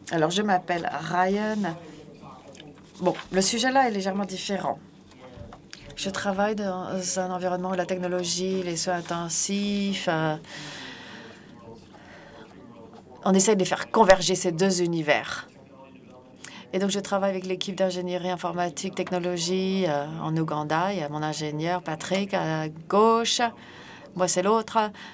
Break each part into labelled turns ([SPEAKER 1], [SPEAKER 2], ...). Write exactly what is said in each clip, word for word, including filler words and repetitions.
[SPEAKER 1] Alors, je m'appelle Ryan. Bon, le sujet là est légèrement différent. Je travaille dans un environnement où la technologie, les soins intensifs, euh, on essaie de faire converger ces deux univers. Et donc, je travaille avec l'équipe d'ingénierie informatique technologie euh, en Ouganda. Il y a mon ingénieur Patrick à gauche. Moi, c'est l'autre.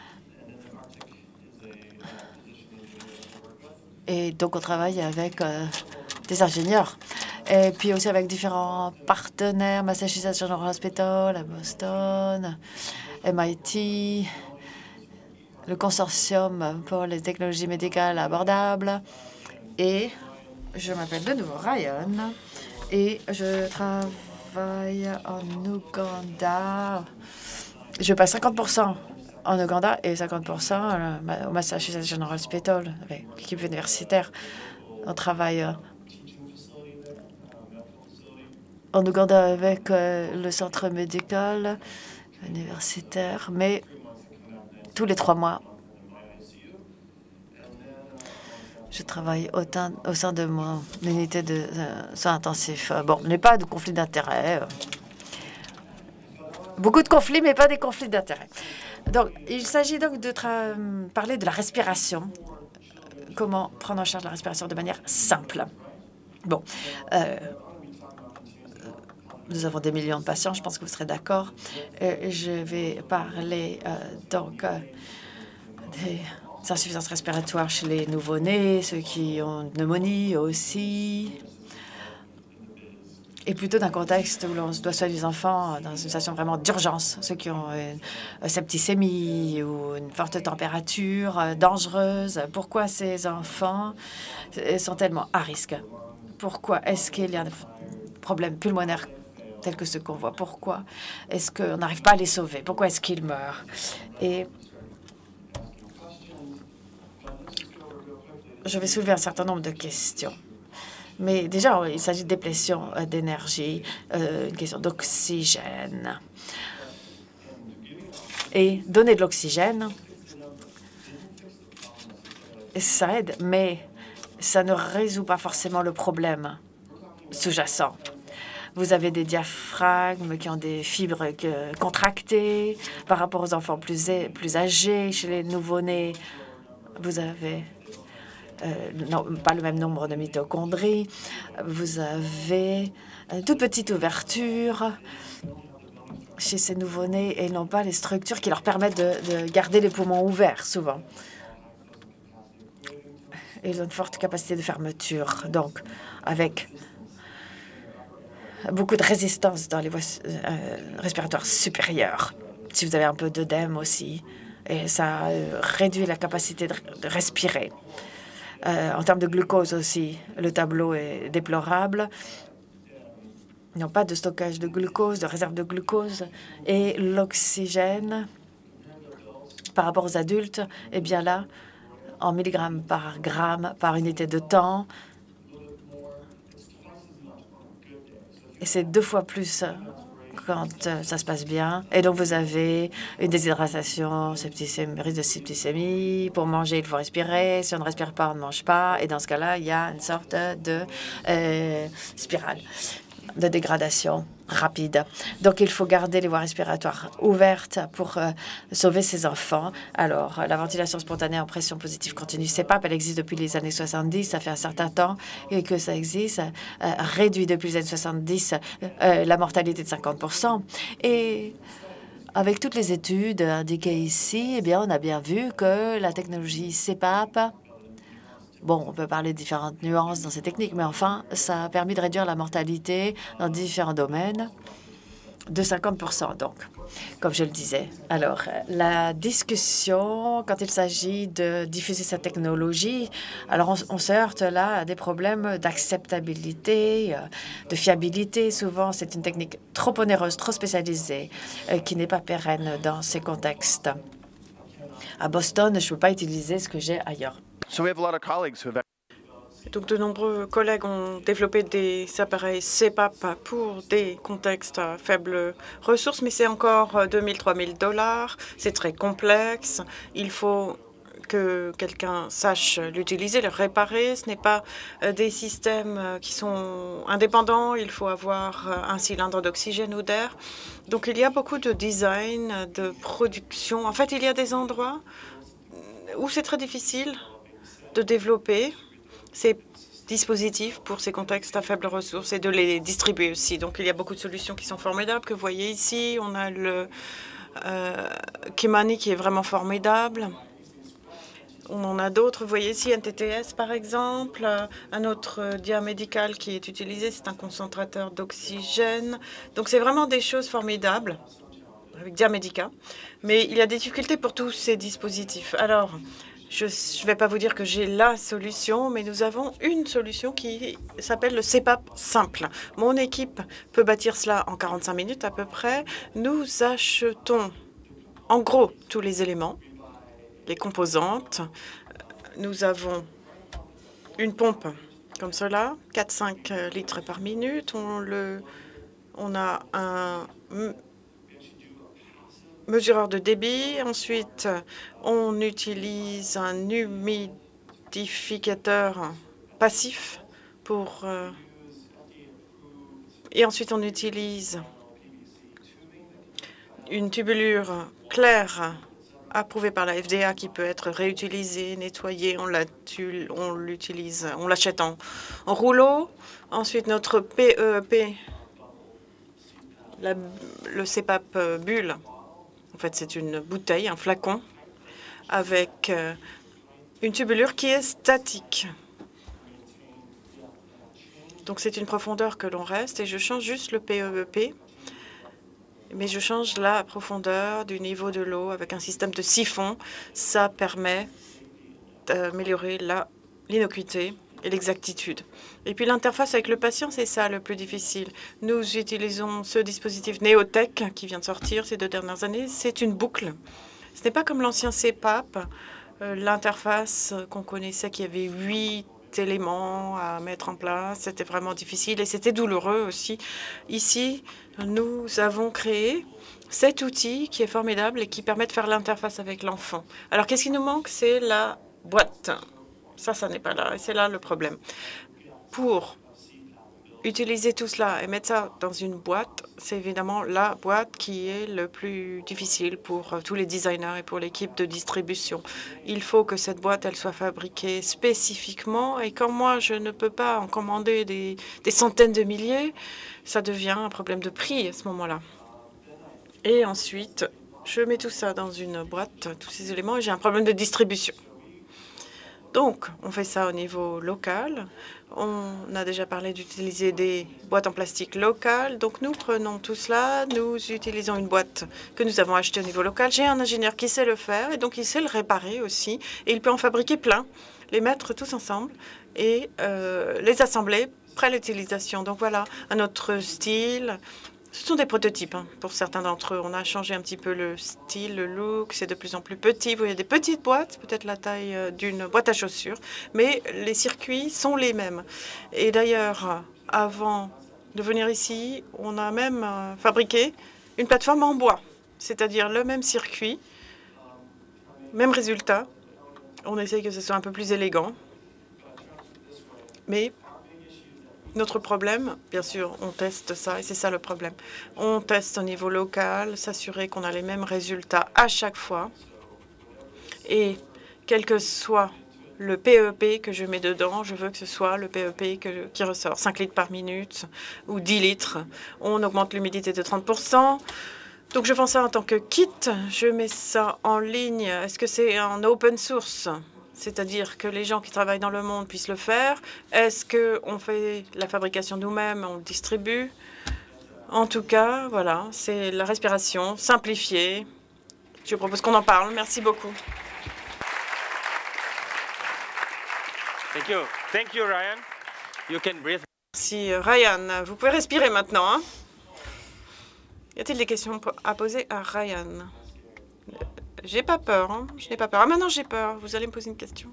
[SPEAKER 1] Et donc, on travaille avec euh, des ingénieurs. Et puis aussi avec différents partenaires, Massachusetts General Hospital à Boston, M I T, le consortium pour les technologies médicales abordables. Et je m'appelle de nouveau Ryan et je travaille en Ouganda. Je passe cinquante pour cent en Ouganda et cinquante pour cent au Massachusetts General Hospital avec l'équipe universitaire. On travaille en Ouganda avec euh, le centre médical universitaire, mais tous les trois mois, je travaille au, au sein de mon unité de euh, soins intensifs. Bon, il n'y a pas de conflit d'intérêts. Beaucoup de conflits, mais pas des conflits d'intérêts. Donc, il s'agit donc de parler de la respiration. Comment prendre en charge la respiration de manière simple. Bon, euh, nous avons des millions de patients, je pense que vous serez d'accord. Euh, je vais parler euh, donc euh, des insuffisances respiratoires chez les nouveau-nés, ceux qui ont une pneumonie aussi, et plutôt d'un contexte où l'on doit soigner les enfants dans une situation vraiment d'urgence, ceux qui ont une septicémie ou une forte température euh, dangereuse. Pourquoi ces enfants sont tellement à risque? Pourquoi est-ce qu'il y a des problèmes pulmonaires tels que ceux qu'on voit? Pourquoi est-ce qu'on n'arrive pas à les sauver? Pourquoi est-ce qu'ils meurent? Et je vais soulever un certain nombre de questions. Mais déjà, il s'agit de déplétion d'énergie, euh, une question d'oxygène. Et donner de l'oxygène, ça aide, mais ça ne résout pas forcément le problème sous-jacent. Vous avez des diaphragmes qui ont des fibres contractées par rapport aux enfants plus, plus âgés. Chez les nouveau-nés, vous avez euh, non, pas le même nombre de mitochondries. Vous avez une toute petite ouverture chez ces nouveau-nés et ils n'ont pas les structures qui leur permettent de, de garder les poumons ouverts, souvent. Et ils ont une forte capacité de fermeture, donc avec beaucoup de résistance dans les voies euh, respiratoires supérieures. Si vous avez un peu d'œdème aussi, et ça euh, réduit la capacité de, de respirer. Euh, en termes de glucose aussi, le tableau est déplorable. Ils n'ont pas de stockage de glucose, de réserve de glucose. Et l'oxygène, par rapport aux adultes, eh bien là, en milligrammes par gramme, par unité de temps, et c'est deux fois plus quand euh, ça se passe bien. Et donc, vous avez une déshydratation, septicémie, risque de septicémie. Pour manger, il faut respirer. Si on ne respire pas, on ne mange pas. Et dans ce cas-là, il y a une sorte de euh, spirale de dégradation rapide. Donc, il faut garder les voies respiratoires ouvertes pour euh, sauver ces enfants. Alors, la ventilation spontanée en pression positive continue, C PAP, elle existe depuis les années soixante-dix. Ça fait un certain temps et que ça existe. Euh, réduit depuis les années soixante-dix euh, la mortalité de cinquante pour cent. Et avec toutes les études indiquées ici, eh bien, on a bien vu que la technologie C PAP, bon, on peut parler de différentes nuances dans ces techniques, mais enfin, ça a permis de réduire la mortalité dans différents domaines de cinquante pour cent, donc, comme je le disais. Alors, la discussion, quand il s'agit de diffuser cette technologie, alors on, on se heurte là à des problèmes d'acceptabilité, de fiabilité. Souvent, c'est une technique trop onéreuse, trop spécialisée, euh, qui n'est pas pérenne dans ces contextes. À Boston, je ne peux pas utiliser ce que j'ai ailleurs.
[SPEAKER 2] Donc, de nombreux collègues ont développé des appareils C PAP pour des contextes à faibles ressources, mais c'est encore deux mille, trois mille dollars. C'est très complexe. Il faut que quelqu'un sache l'utiliser, le réparer. Ce n'est pas euh, des systèmes euh, qui sont indépendants. Il faut avoir euh, un cylindre d'oxygène ou d'air. Donc, il y a beaucoup de design, de production. En fait, il y a des endroits où c'est très difficile de développer ces dispositifs pour ces contextes à faibles ressources et de les distribuer aussi. Donc, il y a beaucoup de solutions qui sont formidables que vous voyez ici. On a le euh, Kimani qui est vraiment formidable. On en a d'autres. Vous voyez ici N T T S, par exemple. Un autre diamédical qui est utilisé, c'est un concentrateur d'oxygène. Donc, c'est vraiment des choses formidables avec Diamédica. Mais il y a des difficultés pour tous ces dispositifs. Alors, je ne vais pas vous dire que j'ai la solution, mais nous avons une solution qui s'appelle le C PAP simple. Mon équipe peut bâtir cela en quarante-cinq minutes à peu près. Nous achetons en gros tous les éléments, les composantes. Nous avons une pompe comme cela, quatre à cinq litres par minute. On, le, on a un mesureur de débit. Ensuite, on utilise un humidificateur passif pour... Euh, et ensuite, on utilise une tubulure claire approuvée par la F D A qui peut être réutilisée, nettoyée. On l'utilise, on l'achète en, en rouleau. Ensuite, notre P E E P, la, le C PAP bulle. En fait, c'est une bouteille, un flacon, avec euh, une tubulure qui est statique. Donc, c'est une profondeur que l'on reste et je change juste le P E E P, mais je change la profondeur du niveau de l'eau avec un système de siphon. Ça permet d'améliorer l'innocuité et l'exactitude. Et puis, l'interface avec le patient, c'est ça le plus difficile. Nous utilisons ce dispositif Neotech qui vient de sortir ces deux dernières années. C'est une boucle. Ce n'est pas comme l'ancien C PAP, euh, l'interface qu'on connaissait qui avait huit éléments à mettre en place. C'était vraiment difficile et c'était douloureux aussi. Ici, nous avons créé cet outil qui est formidable et qui permet de faire l'interface avec l'enfant. Alors, qu'est-ce qui nous manque? C'est la boîte. Ça, ça n'est pas là et c'est là le problème. Pour utiliser tout cela et mettre ça dans une boîte, c'est évidemment la boîte qui est le plus difficile pour tous les designers et pour l'équipe de distribution. Il faut que cette boîte, elle soit fabriquée spécifiquement. Et quand moi, je ne peux pas en commander des, des centaines de milliers, ça devient un problème de prix à ce moment-là. Et ensuite, je mets tout ça dans une boîte, tous ces éléments, et j'ai un problème de distribution. Donc, on fait ça au niveau local. On a déjà parlé d'utiliser des boîtes en plastique locales. Donc, nous prenons tout cela. Nous utilisons une boîte que nous avons achetée au niveau local. J'ai un ingénieur qui sait le faire et donc il sait le réparer aussi. Et il peut en fabriquer plein, les mettre tous ensemble et euh, les assembler près l'utilisation. Donc, voilà un autre style. Ce sont des prototypes hein, pour certains d'entre eux. On a changé un petit peu le style, le look. C'est de plus en plus petit. Vous voyez des petites boîtes, peut-être la taille d'une boîte à chaussures, mais les circuits sont les mêmes. Et d'ailleurs, avant de venir ici, on a même euh, fabriqué une plateforme en bois, c'est-à-dire le même circuit, même résultat. On essaye que ce soit un peu plus élégant, mais notre problème, bien sûr, on teste ça et c'est ça le problème. On teste au niveau local, s'assurer qu'on a les mêmes résultats à chaque fois. Et quel que soit le P E E P que je mets dedans, je veux que ce soit le P E E P que, qui ressort. cinq litres par minute ou dix litres. On augmente l'humidité de trente pour cent. Donc je vends ça en tant que kit. Je mets ça en ligne. Est-ce que c'est en open source ? C'est-à-dire que les gens qui travaillent dans le monde puissent le faire. Est-ce qu'on fait la fabrication nous-mêmes, on le distribue? En tout cas, voilà, c'est la respiration simplifiée. Je propose qu'on en parle. Merci beaucoup.
[SPEAKER 3] Thank you. Thank you, Ryan. You can breathe.
[SPEAKER 2] Merci, Ryan. Vous pouvez respirer maintenant. Hein? Y a-t-il des questions à poser à Ryan? J'ai pas peur, hein. Je n'ai pas peur. Ah, maintenant j'ai peur. Vous allez me poser une question.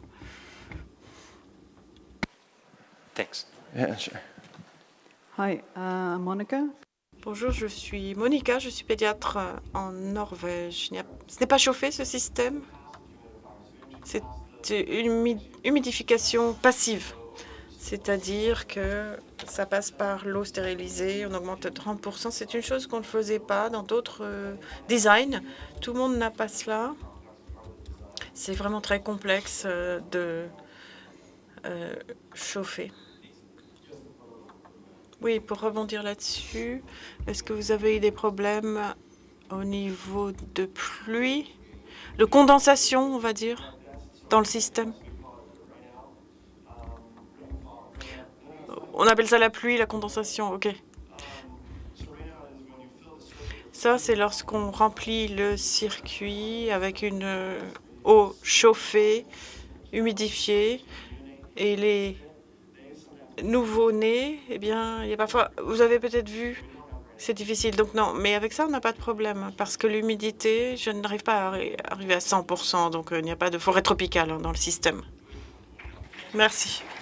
[SPEAKER 3] Thanks.
[SPEAKER 4] Yeah, sure.
[SPEAKER 5] Hi, uh, Monica.
[SPEAKER 2] Bonjour, je suis Monica, je suis pédiatre en Norvège. Ce n'est pas chauffé ce système? C'est une humidification passive, c'est-à-dire que ça passe par l'eau stérilisée, on augmente de trente pour cent. C'est une chose qu'on ne faisait pas dans d'autres euh, designs. Tout le monde n'a pas cela. C'est vraiment très complexe euh, de euh, chauffer. Oui, pour rebondir là-dessus, est-ce que vous avez eu des problèmes au niveau de pluie, de condensation, on va dire, dans le système? On appelle ça la pluie, la condensation, OK. Ça, c'est lorsqu'on remplit le circuit avec une euh, eau chauffée, humidifiée, et les nouveau-nés, eh bien, il y a parfois, vous avez peut-être vu, c'est difficile, donc non, mais avec ça, on n'a pas de problème, parce que l'humidité, je n'arrive pas à arri- arriver à cent pour cent, donc euh, il n'y a pas de forêt tropicale hein, dans le système. Merci.